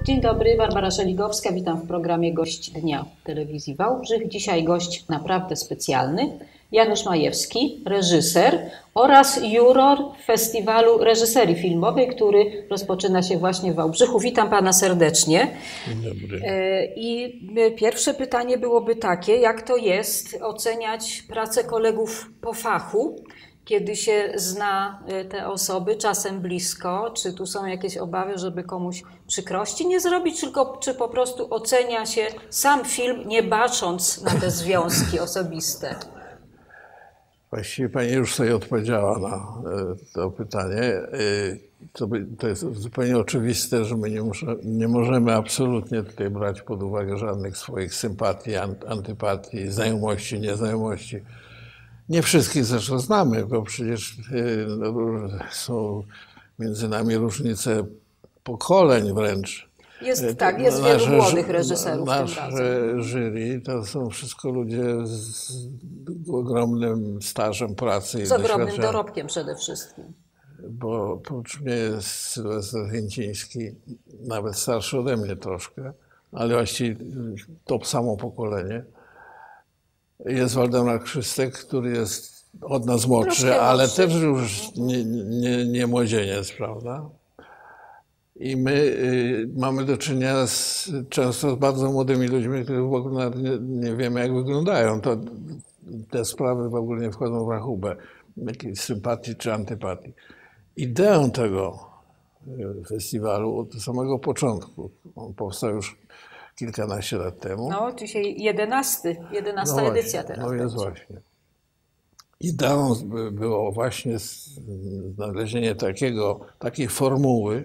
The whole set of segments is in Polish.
Dzień dobry, Barbara Szeligowska, witam w programie Gość Dnia Telewizji Wałbrzych. Dzisiaj gość naprawdę specjalny, Janusz Majewski, reżyser oraz juror Festiwalu Reżyserii Filmowej, który rozpoczyna się właśnie w Wałbrzychu. Witam pana serdecznie. Dzień dobry. I pierwsze pytanie byłoby takie, jak to jest oceniać pracę kolegów po fachu, kiedy się zna te osoby, czasem blisko? Czy tu są jakieś obawy, żeby komuś przykrości nie zrobić, tylko czy po prostu ocenia się sam film, nie bacząc na te związki osobiste? Właściwie pani już sobie odpowiedziała na to pytanie. To jest zupełnie oczywiste, że my nie możemy absolutnie tutaj brać pod uwagę żadnych swoich sympatii, antypatii, znajomości, nieznajomości. Nie wszystkich zresztą znamy, bo przecież są między nami różnice pokoleń wręcz. Jest wielu młodych reżyserów tym razem. Nasze jury to są wszystko ludzie z ogromnym stażem pracy i z ogromnym dorobkiem przede wszystkim. Bo oprócz mnie jest Sylwester Chęciński, nawet starszy ode mnie troszkę, ale właściwie to samo pokolenie. Jest Waldemar Krzystek, który jest od nas młodszy, ale też już nie młodzieniec, prawda? I my mamy do czynienia często z bardzo młodymi ludźmi, którzy w ogóle nie wiemy, jak wyglądają. Te sprawy w ogóle nie wchodzą w rachubę, jakiejś sympatii czy antypatii. Ideą tego festiwalu od samego początku, on powstał już kilkanaście lat temu. No, dzisiaj 11. Edycja teraz. No jest właśnie. Ideą było właśnie znalezienie takiej formuły,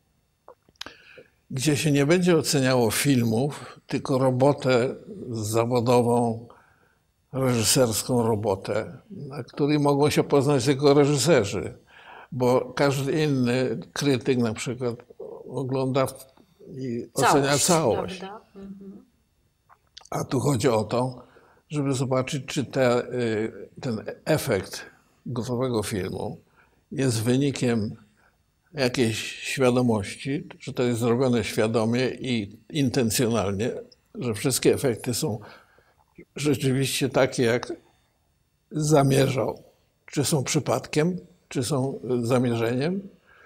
gdzie się nie będzie oceniało filmów, tylko robotę zawodową, reżyserską robotę, na której mogą się poznać tylko reżyserzy. Bo każdy inny krytyk na przykład ogląda i ocenia całość. A tu chodzi o to, żeby zobaczyć, czy ten efekt gotowego filmu jest wynikiem jakiejś świadomości, że to jest zrobione świadomie i intencjonalnie, że wszystkie efekty są rzeczywiście takie, jak zamierzał. Czy są przypadkiem, czy są zamierzeniem.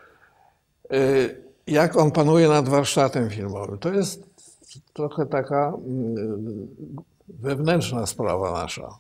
Jak on panuje nad warsztatem filmowym. To jest trochę taka wewnętrzna sprawa nasza.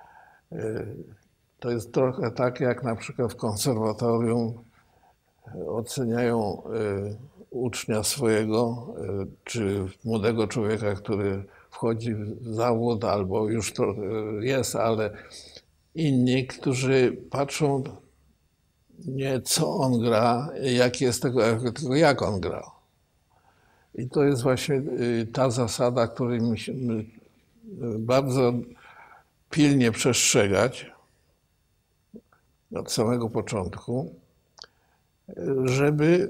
To jest trochę tak, jak na przykład w konserwatorium oceniają ucznia swojego, czy młodego człowieka, który wchodzi w zawód, albo już to jest, ale inni, którzy patrzą nie co on gra, jaki jest tego efekt, tylko jak on gra. I to jest właśnie ta zasada, której musimy bardzo pilnie przestrzegać od samego początku, żeby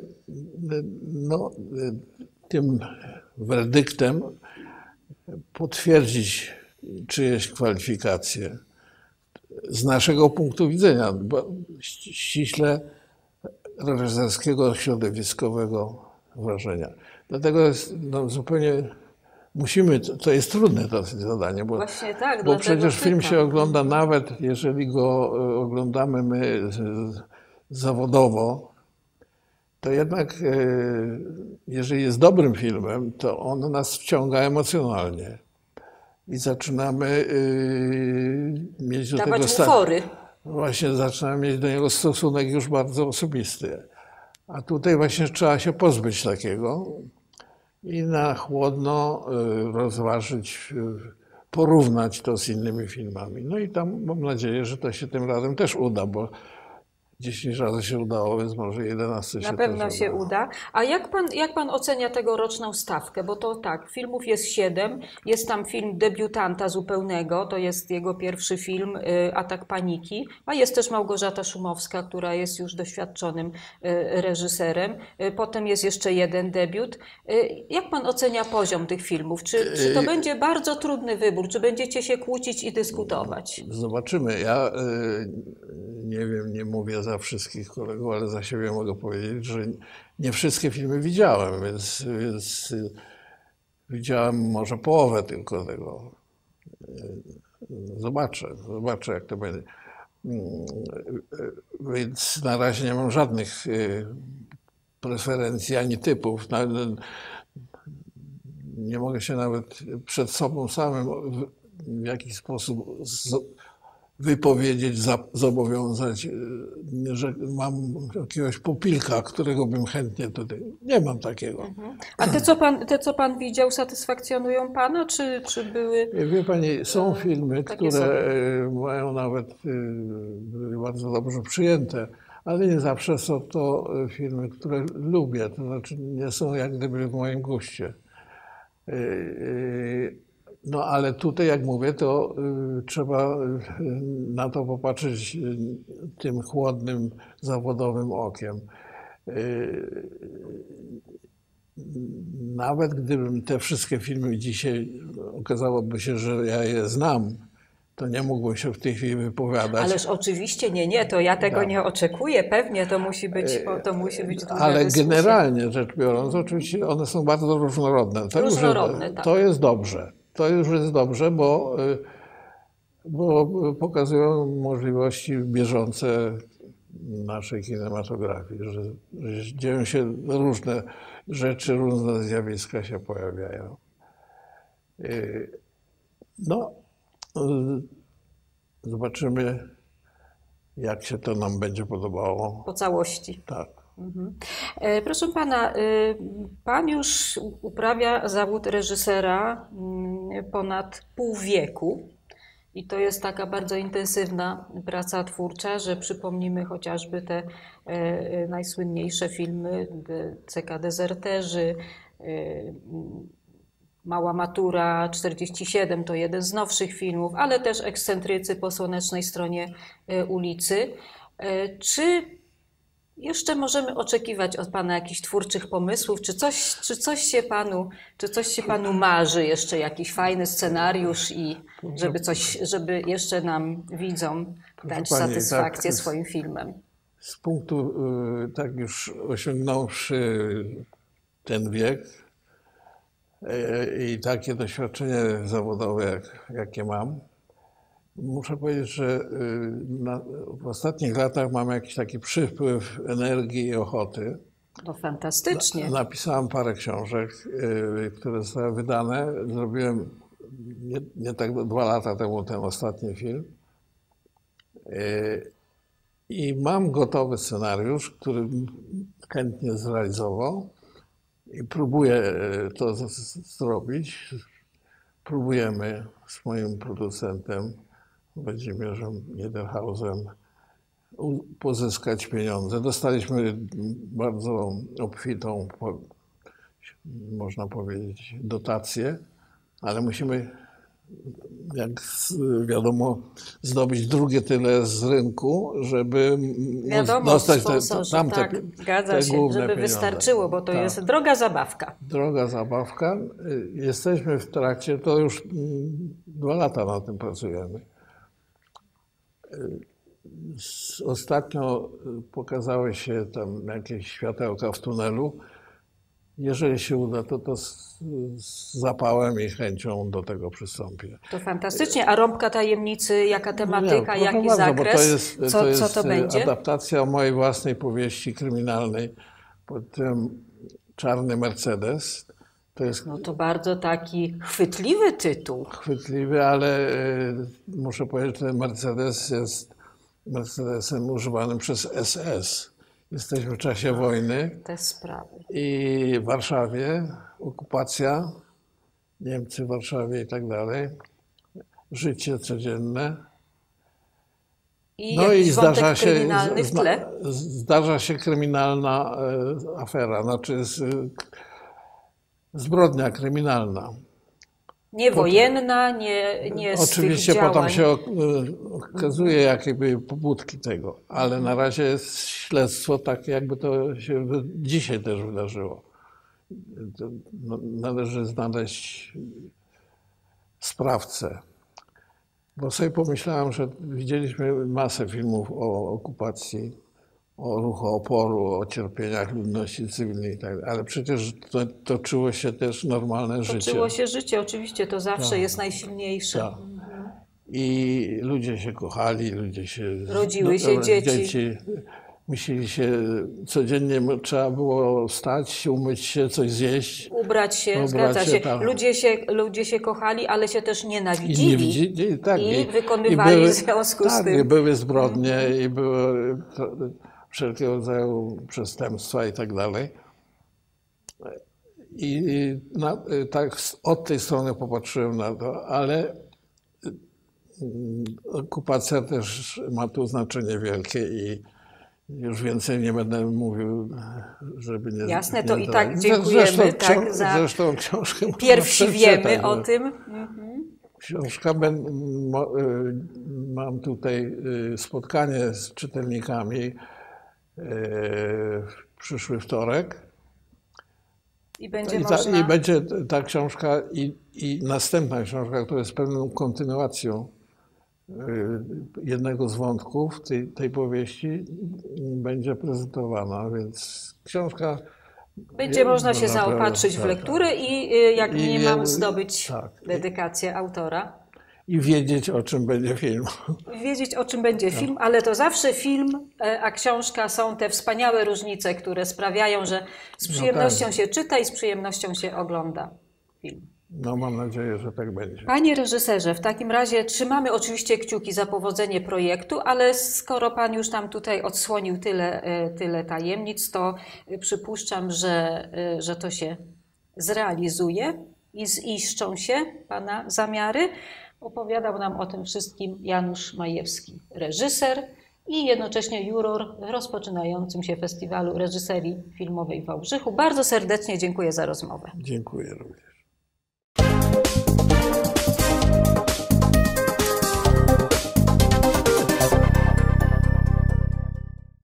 tym werdyktem potwierdzić czyjeś kwalifikacje z naszego punktu widzenia, ściśle reżyserskiego, środowiskowego wrażenia. Dlatego jest zupełnie to jest trudne to zadanie, bo, właśnie tak, bo przecież film się ogląda, nawet jeżeli go oglądamy my zawodowo, to jednak jeżeli jest dobrym filmem, to on nas wciąga emocjonalnie. I zaczynamy mieć do tego właśnie zaczynamy mieć do niego stosunek już bardzo osobisty. A tutaj właśnie trzeba się pozbyć takiego i na chłodno rozważyć, porównać to z innymi filmami. No i tam mam nadzieję, że to się tym razem też uda, bo 10 razy się udało, więc może 11 się na pewno się uda. A jak pan ocenia tegoroczną stawkę? Bo to tak, filmów jest 7, jest tam film debiutanta zupełnego, to jest jego pierwszy film, Atak paniki, a jest też Małgorzata Szumowska, która jest już doświadczonym reżyserem. Potem jest jeszcze jeden debiut. Jak pan ocenia poziom tych filmów? Czy to będzie bardzo trudny wybór? Czy będziecie się kłócić i dyskutować? Zobaczymy. Ja nie wiem, nie mówię za wszystkich kolegów, ale za siebie mogę powiedzieć, że nie wszystkie filmy widziałem, więc widziałem może połowę tylko tego. Zobaczę jak to będzie. Więc na razie nie mam żadnych preferencji ani typów. Nie mogę się nawet przed sobą samym w jakiś sposób wypowiedzieć, zobowiązać, że mam jakiegoś popilka, którego bym chętnie tutaj... Nie mam takiego. A te, co pan widział, satysfakcjonują pana, czy były... Wie pani, są filmy, które sobie? mają nawet były bardzo dobrze przyjęte, ale nie zawsze są to filmy, które lubię, to znaczy nie są jak gdyby w moim guście. No ale tutaj, jak mówię, to trzeba na to popatrzeć tym chłodnym, zawodowym okiem. Nawet gdybym te wszystkie filmy dzisiaj okazałoby się, że ja je znam, to nie mógłbym się w tej chwili wypowiadać. Ależ oczywiście nie, to ja tego nie oczekuję, pewnie to musi być długa Ale dyskusja. generalnie rzecz biorąc, oczywiście one są bardzo różnorodne. Tak. To jest dobrze. To już jest dobrze, bo pokazują możliwości bieżące naszej kinematografii, że dzieją się różne rzeczy, różne zjawiska się pojawiają. No, zobaczymy, jak się to nam będzie podobało. Po całości. Tak. Proszę pana, pan już uprawia zawód reżysera ponad pół wieku. I to jest taka bardzo intensywna praca twórcza, że przypomnimy chociażby te najsłynniejsze filmy CK Dezerterzy, Mała matura, 47 to jeden z nowszych filmów, ale też Ekscentrycy po słonecznej stronie ulicy. Czy jeszcze możemy oczekiwać od pana jakichś twórczych pomysłów? Czy coś się panu marzy? Jeszcze jakiś fajny scenariusz i żeby jeszcze nam widzom dać satysfakcję swoim filmem? Z punktu, tak już osiągnąwszy ten wiek i takie doświadczenie zawodowe, jakie mam, muszę powiedzieć, że w ostatnich latach mam jakiś taki przypływ energii i ochoty. No fantastycznie. Napisałem parę książek, które zostały wydane. Zrobiłem nie tak 2 lata temu ten ostatni film. I mam gotowy scenariusz, który chętnie zrealizował i próbuję to zrobić. Próbujemy z moim producentem Włodzimierzem Niederhausem pozyskać pieniądze. Dostaliśmy bardzo obfitą, można powiedzieć, dotację, ale musimy, jak wiadomo, zdobyć drugie tyle z rynku, żeby dostać te główne żeby pieniądze. Wystarczyło, bo to jest droga zabawka. Droga zabawka. Jesteśmy w trakcie, to już 2 lata na tym pracujemy. Ostatnio pokazały się tam jakieś światełka w tunelu. Jeżeli się uda, to z zapałem i chęcią do tego przystąpię. To fantastycznie. A Rąbka tajemnicy, jaka tematyka, jaki zakres? Co to będzie? Adaptacja mojej własnej powieści kryminalnej pod tym Czarny Mercedes. No to bardzo taki chwytliwy tytuł. Chwytliwy, ale muszę powiedzieć, że ten Mercedes jest Mercedesem używanym przez SS. Jesteśmy w czasie wojny. Te sprawy. I w Warszawie okupacja, Niemcy w Warszawie i tak dalej. Życie codzienne. No i zdarza się kryminalna afera, znaczy zbrodnia kryminalna. Nie wojenna, nie oczywiście potem się okazuje, jakie były pobudki tego, ale na razie jest śledztwo takie, jakby to się dzisiaj też wydarzyło. Należy znaleźć sprawcę. Bo sobie pomyślałem, że widzieliśmy masę filmów o okupacji o ruchu oporu, o cierpieniach ludności cywilnej i tak dalej. Ale przecież toczyło się też normalne życie. Toczyło się życie, oczywiście, to zawsze jest najsilniejsze. Tak. I ludzie się kochali, ludzie się... Rodziły się dzieci. Myśleli się, codziennie trzeba było wstać, umyć się, coś zjeść. Ubrać się, zgadza się. Ludzie się kochali, ale się też nienawidzili. I wykonywali w związku z tym. I były zbrodnie, i były wszelkiego rodzaju przestępstwa i tak dalej. I tak od tej strony popatrzyłem na to, ale okupacja też ma tu znaczenie wielkie i już więcej nie będę mówił, żeby nie... Jasne, to i tak dziękujemy. Zresztą książkę pierwsi wiemy o tym. Książka, mam tutaj spotkanie z czytelnikami w przyszły wtorek. I będzie można... I będzie ta książka i następna książka, która jest pewną kontynuacją jednego z wątków tej powieści, będzie prezentowana, więc książka... Będzie można się zaopatrzyć w lekturę i jak nie mam zdobyć dedykację autora. I wiedzieć, o czym będzie film. Wiedzieć, o czym będzie film, ale to zawsze film, a książka są te wspaniałe różnice, które sprawiają, że z przyjemnością się czyta i z przyjemnością się ogląda film. No mam nadzieję, że tak będzie. Panie reżyserze, w takim razie trzymamy oczywiście kciuki za powodzenie projektu, ale skoro pan już nam tutaj odsłonił tyle tajemnic, to przypuszczam, że to się zrealizuje i ziszczą się pana zamiary. Opowiadał nam o tym wszystkim Janusz Majewski, reżyser i jednocześnie juror w rozpoczynającym się Festiwalu Reżyserii Filmowej w Wałbrzychu. Bardzo serdecznie dziękuję za rozmowę. Dziękuję również.